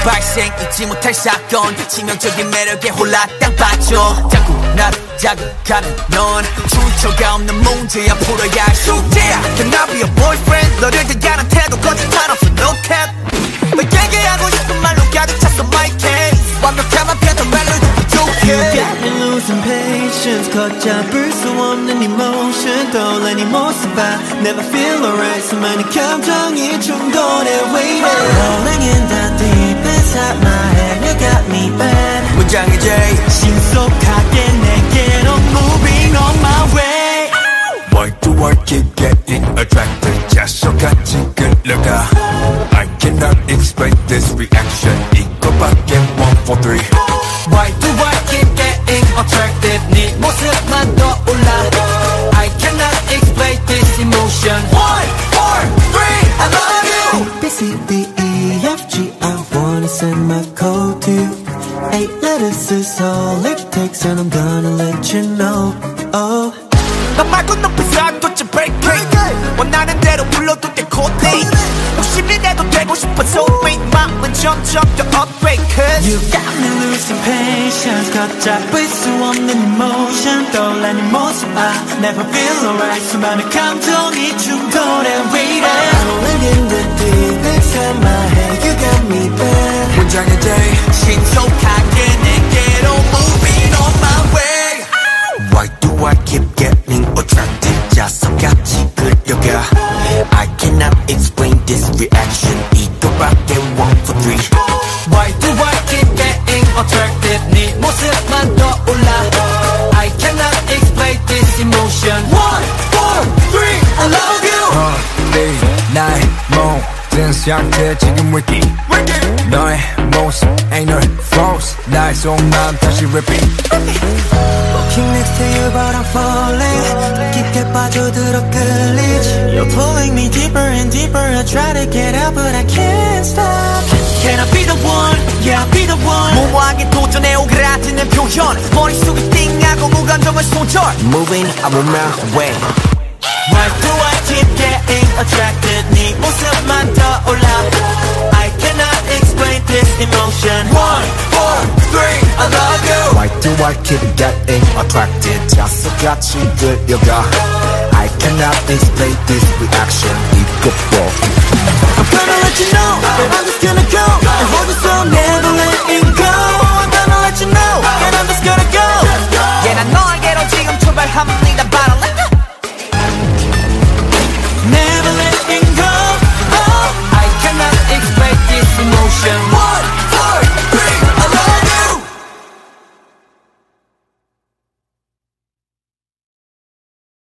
발생 잊지 못할 사건 치명적인 매력에 홀라 땅 빠져 자꾸 나를 자극하는 넌 출처가 없는 문제야 풀어야 할 숙제야 Can I be your boyfriend 너를 대하는 태도 거짓말 없어 no cap 너에게 하고 싶은 말로 가득 찼어 my case 완벽한 편한 말로 부족해 You got me losing patience 걷잡을 수 없는 emotion 떠올리니 모습아 Never feel alright 수많은 감정이 충돌해 waiting Rolling in the deep inside my head You got me bad 문장의 J 신속하게 내게로 moving on my way Why do I keep getting attracted 자석같이 끌려가 I cannot explain this reaction 이거밖에 1, 4, 3 Why do I keep getting attracted 네 모습만 떠올라 I cannot explain this emotion 1, 4, 3 I love you A, B, C, D, E, F, G I wanna send my code to you 8 letters is all it takes and I'm gonna let you know Oh 너 말고 높이서 도대체 break it 원하는 대로 불러도 돼 코딩 욕심이 내도 되고 싶어서 wait 마음은 점점 더 upgrade cause You got me losing patience 걷잡을 수 없는 emotion 떠올리는 모습 I never feel alright 수많은 감정이 충돌해 waiting Rolling in the deep inside my head You got me bad 문장의 J 신속하게 내게로 moving on my way Why do I keep getting attracted 자석같이 끌려가 I cannot explain this reaction 이거밖에 1, 4, 3 Why do I keep getting attracted 네 모습만 떠올라 I cannot explain this emotion 1, 4, 3 I love you 네 나의 모든 상태 지금 wiki 너의 모습 ain't no false 나의 속마음 다시 repeat Walking next to you but I'm falling 깊게 빠져들어 끌리지 You're pulling me deeper and deeper I try to get out but I can't stop Can I be the one? Yeah, I'll be the one 무모하게 도전해 오그라드는 표현 머릿속이 띵하고 무감정을 손절 Moving I'm on my way Why do I keep getting attracted 네 모습만 떠올라 I cannot explain this emotion 1, 4, 3 I love you Why do I keep getting attracted 자석같이 끌려가 I cannot explain this reaction 이것도 I'm gonna let you know that I'm just gonna go and hold you so never letting go I'm gonna let you know that I'm just gonna go Yeah 난 너에게로 지금 출발합니다 바로 Never letting go I cannot explain this emotion